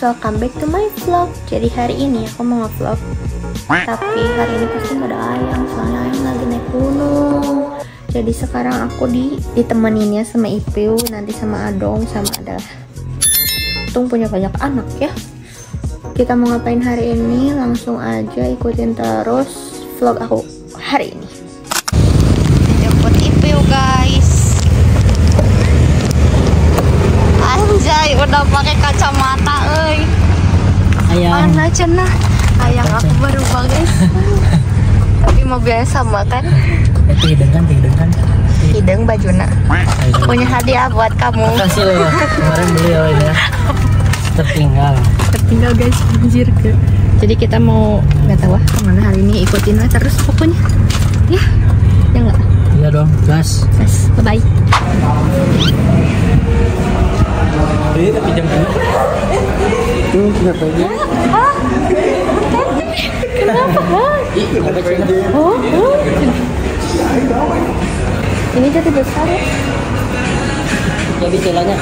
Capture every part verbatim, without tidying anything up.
welcome back to my vlog. Jadi hari ini aku mau nge-vlog, tapi hari ini pasti gak ada Ayang, soalnya Ayang lagi naik gunung. Jadi sekarang aku di ditemeninnya sama Ipiu, nanti sama Adong, sama adalah Tung punya banyak anak ya. Kita mau ngapain hari ini? Langsung aja ikutin terus vlog aku hari ini. Jemput Ipiu guys. Anjay, udah pakai kacamata, euy. Ayang. Mana cenah? Ayang aku baru guys. Tapi mobilnya sama kan? Hidung kan, hidung kan. Hidung bajuna. Punya hadiah buat kamu. Makasih loh. Kemarin beli loh ini ya. Tertinggal. Tertinggal guys, anjir ke. Jadi kita mau nggak tahu ah kemana hari ini, ikutin lah terus pokoknya. Ya, ya nggak? Iya dong, gas. Gas, bye bye. Ini tapi jam berapa? Tuh, kenapa aja? Hah? Kenapa? Oh, oh. Ini jadi besar ya? Jadi celanya.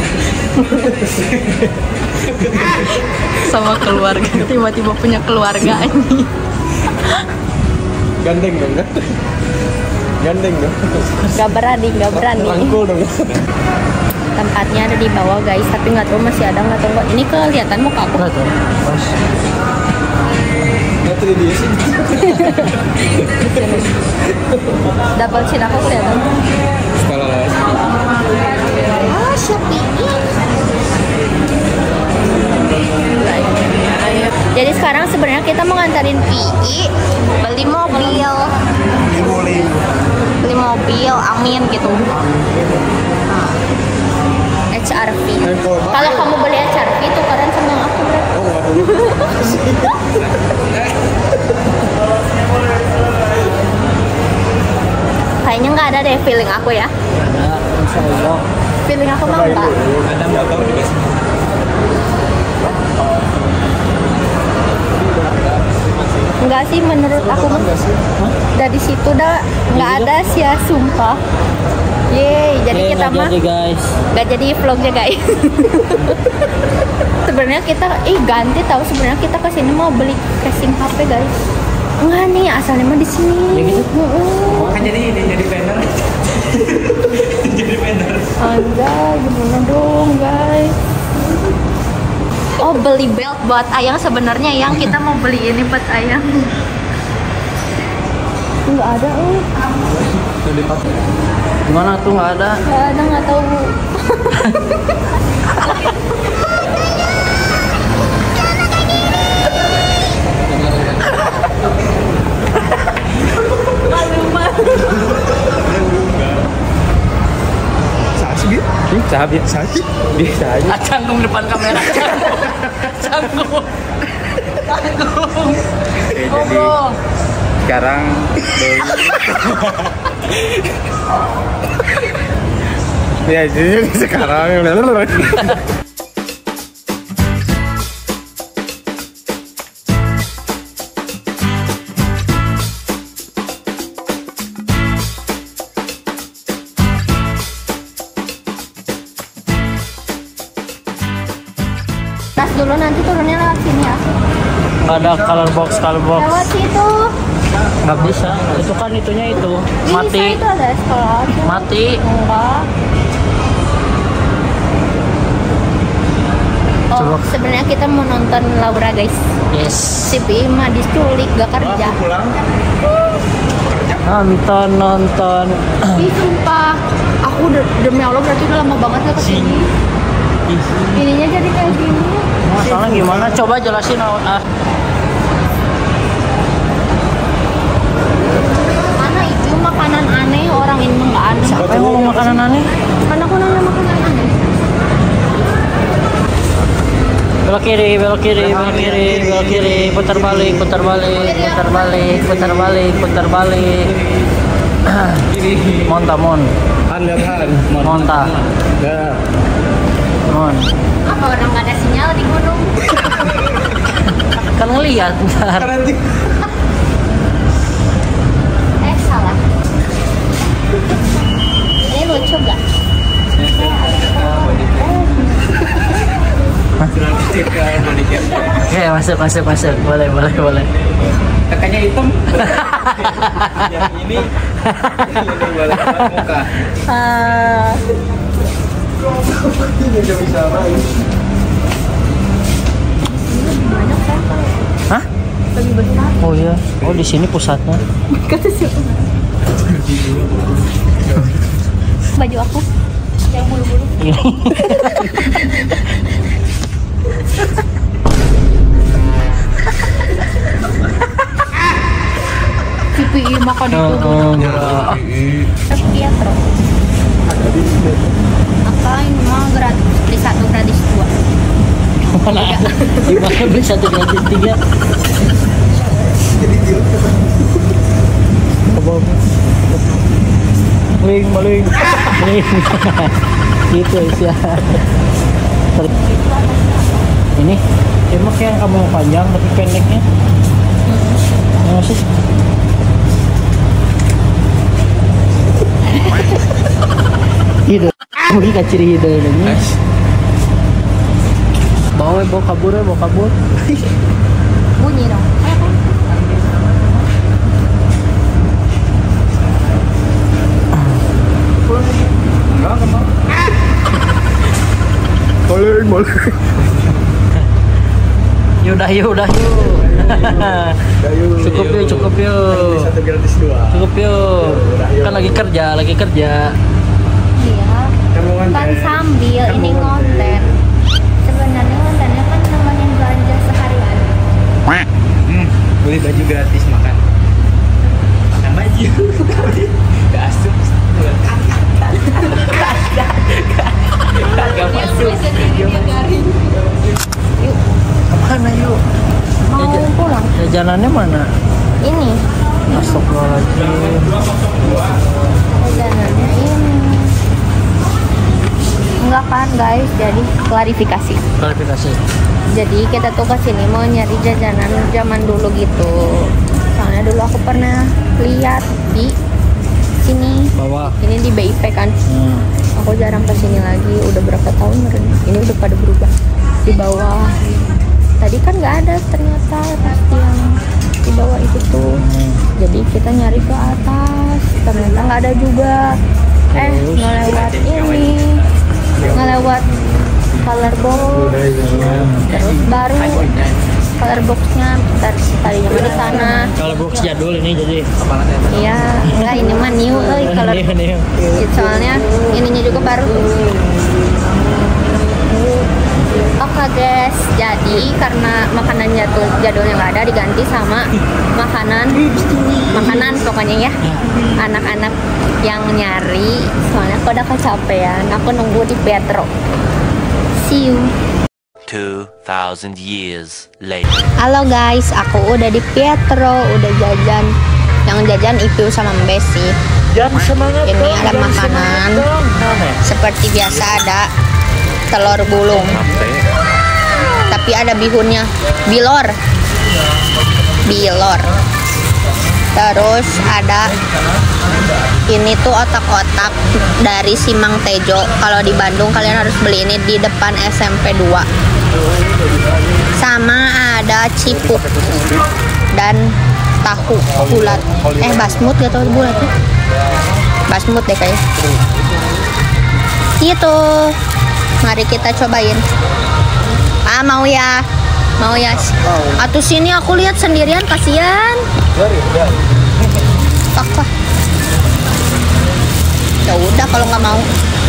Sama keluarga, tiba-tiba punya keluarga ini. Gandeng dong kan? Gandeng dong. Gak berani, gak berani. Rangkul dong. Tempatnya ada di bawah guys, tapi nggak tahu masih ada nggak tahu nggak. Ini kelihatan muka aku. Enggak tuh. Pas. Nggak tuh dia sih. Double chin aku kelihatan. Skala lah. Ah, Shopee. Jadi sekarang sebenarnya kita mau nganterin P I beli mobil. Boleh. Beli mobil, amin gitu. H R V. Kalau kamu beli H R V tukeran sama aku berarti. Oh, nggak dulu. Kayaknya nggak ada deh feeling aku ya. Ada, insya Allah. Feeling aku mah enggak. Ada nggak tahu dikasih. Enggak sih menurut aku mah. Dari situ dah nggak ada sih ya, sumpah. Yeay, jadi Oke, kita nggak mah jadi guys. nggak jadi vlognya guys. Sebenarnya kita ih ganti tahu sebenarnya kita kesini mau beli casing H P guys. Enggak nih, asalnya mah di sini. Ya gitu. Heeh. Kan jadi ini jadi vendor. Jadi vendor. Anjay, gimana dong guys? Oh, beli belt buat Ayang sebenarnya yang kita mau beli ini buat Ayang. Enggak ada, oh. Gimana tuh nggak ada? Enggak ada, nggak tahu. Sabi? Sabi, sabi. Bisa aja. Canggung depan kamera. Canggung. Canggung. Oke, jadi sekarang ya jadi sekarang Tas dulu, nanti turunnya lewat sini ya. Nggak ada color box, color box. Lewat situ. Nggak bisa. Itu kan itunya itu. Bisa, Mati. itu ada sekolah. Mati. Enggak. Oh, Coba. sebenarnya kita mau nonton Laura guys. Yes. Si Bima diculik gak kerja. pulang. Nonton, nonton. Ih, sumpah. Aku de demi Allah berarti udah lama banget gak kesini. Ininya jadi kayak gini. Masalah gimana? Coba jelasin. Ah. Mana itu makanan aneh, orang ini mah nggak aneh. Siapa yang ngomong makanan aneh? Kan aku nanya makanan aneh. Belok kiri, belok kiri, belok kiri, belok kiri, putar balik, putar balik, putar balik, putar balik, putar balik. Monta, mon, Han lihat Han. monta, Ya. mon. Apa orang nggak ada sinyal di gunung? Kan ngeliat ntar. Nanti Eh salah. Ini lucu gak? Oke, masuk, masuk, masuk. Boleh, boleh, boleh. Kakaknya hitam. Yang ini ini boleh muka. Ah. Hah? Oh iya. Oh di sini pusatnya. Kata siapa? Baju aku yang bulu-bulu. C P I makan itu dulu. Pietro. Apa ini mau gratis beli satu gratis dua? Mana ada? Gimana beli satu gratis tiga? Maling, maling, maling. Gitu ya. Ini emang yang kamu panjang tapi pendeknya. Ya masih. Gitu. Mungkin kaciri gitu ini. Bawa bawa kabur bawa kabur. Bunyi dong. Enggak, enggak mau. Maling, maling. Yaudah, yaudah, yuk. Cukup yuk, cukup yuk. Satu gratis dua. Cukup yuk. Kan lagi kerja, lagi kerja. Iya. Kan sambil ini konten. Sebenarnya kontennya kan nemenin belanja sehari-hari. Hmm, beli baju gratis makan. Makan baju. Gak asup. Gak masuk. Yuk, Kemana yuk? mau Jajan- pulang. Jajanannya mana? Ini. Astagfirullahaladzim. Jajanannya ini. Enggak kan guys, jadi klarifikasi. Klarifikasi. Jadi kita tuh kesini mau nyari jajanan zaman dulu gitu. Soalnya dulu aku pernah lihat di sini. Bawah. Ini di B I P kan. Hmm. Aku jarang kesini lagi. Udah berapa tahun meren. Ini udah pada berubah. Di bawah. Tadi kan nggak ada ternyata pasti yang di bawah itu tuh. Hmm. Jadi kita nyari ke atas. Ternyata nggak ada juga. Eh Terus? ngelewat ini. Ngelewat color box. Terus baru color boxnya tadi tadinya mah di sana. Kalau box jadul ini jadi. Iya, enggak ini mah new euy color. Ini, ini. Soalnya ininya juga baru. Oke guys, jadi karena makanan jadul jadulnya nggak ada diganti sama makanan makanan pokoknya ya anak-anak yang nyari. Soalnya aku udah kecapean, aku nunggu di Pietro. See you. two thousand years later. Halo guys, aku udah di Pietro, udah jajan. Yang jajan itu sama Mbak sih. Jangan semangat. Ini dong, ada jangan makanan. semangat dong. Seperti biasa ada telur gulung. Tapi ada bihunnya, bilor. Bilor. Terus ada ini tuh otak-otak dari Simang Tejo. Kalau di Bandung kalian harus beli ini di depan S M P dua. Sama ada cipuk dan tahu bulat. Eh basmut gak tau bulat tuh. Basmut deh kayaknya. Itu. Mari kita cobain. Ah mau ya, mau ya. Atuh sini aku lihat sendirian kasihan. Apa? Ya udah kalau nggak mau.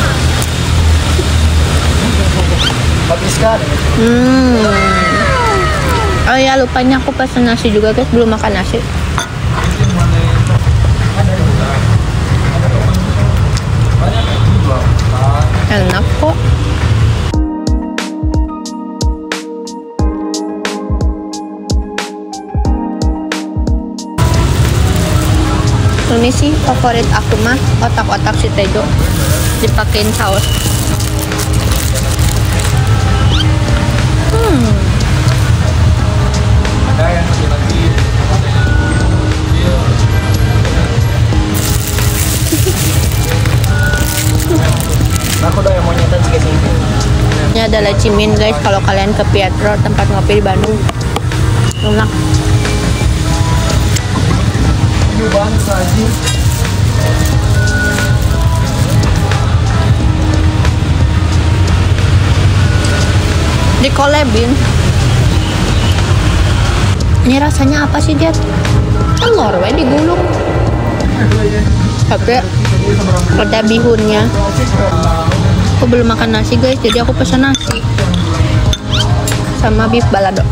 Habiskan. Hmm. Oh ya lupanya aku pesan nasi juga guys, belum makan nasi. Enak kok. Ini sih favorit aku mah otak-otak si Tejo dipakein saus. Hmm. Ada yang lebih lagi. Aku udah yang mau nyetan segini. Ya adalah Cimin guys. Kalau kalian ke Pietro, tempat ngopi di Bandung, enak. Di collabin. Ini rasanya apa sih, Jet? Telur we digulung. Tapi ada bihunnya. Aku belum makan nasi guys, jadi aku pesan nasi sama beef balado.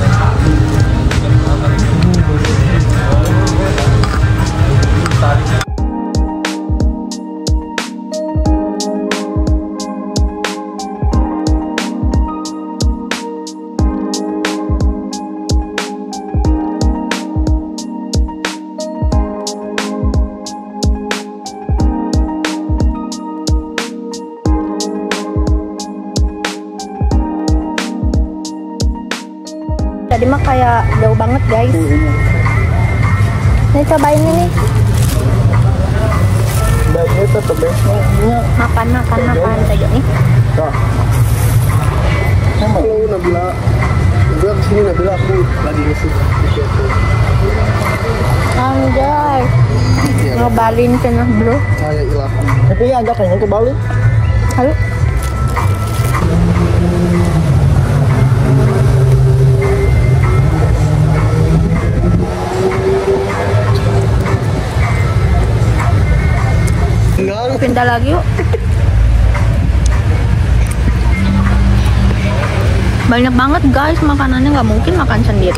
Tadi mah kayak jauh banget guys. Ini cobain ini. Makan makan makan saja nih. Sama lu Nabila. Gue kesini Nabila aku lagi ngisi. Anjay. Ngobalin cenah bro. Saya ilah. Tapi ya agak kayaknya ke Bali. Halo. Pindah lagi yuk. Banyak banget guys makanannya, nggak mungkin makan sendiri.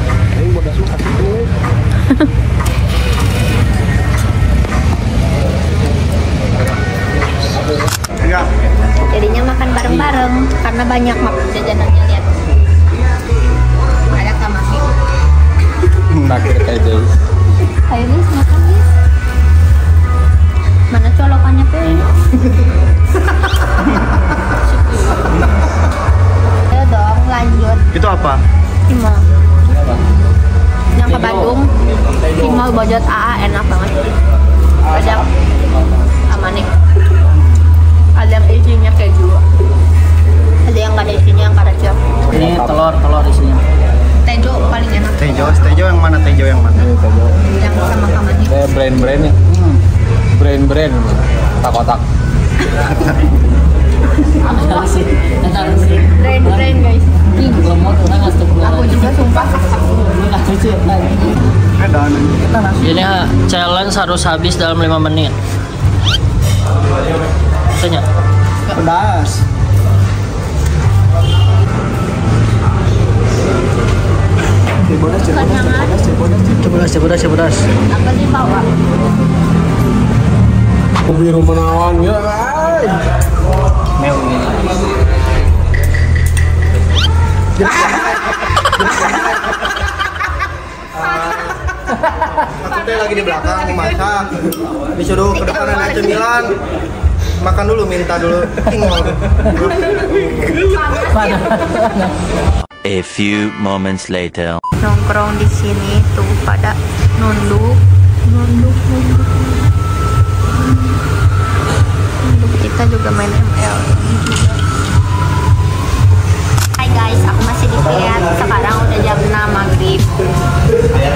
Jadinya makan bareng-bareng karena banyak makan jajanannya, lihat. Ada kamaki. Nakir kayak jauh. Ayo guys makan guys. Mana colokannya tuh? Ayo dong lanjut. Itu apa? Timol. Yang ke Bandung. Timol Bojot A A enak banget. Ada sama nih. Ada yang isinya keju. Ada yang nggak ada isinya, yang karacel. Ini telur, telur isinya. Tejo paling enak. Tejo, Tejo yang mana? Tejo yang mana? Yang sama kamani. Kayak brand-brand nih. Hmm. Brand-brand kotak-kotak. Brand-brand guys. Aku juga sumpah. Ini ha, challenge harus habis dalam lima menit. Tanya. Pedas. Cepodas, cepodas, cepodas, cepodas, cepodas. Apa sih bawa? Biru menawan ya, guys. Meo ini. Aku teh lagi di belakang mau masak. Disuruh ke depan ada cemilan. Makan dulu, minta dulu. Tinggal. A few moments later. Nongkrong di sini tuh pada nunduk, nunduk, nunduk. Nunduk. Kita juga main M L ini juga. Hai guys, aku masih di Piat. Sekarang udah jam enam maghrib.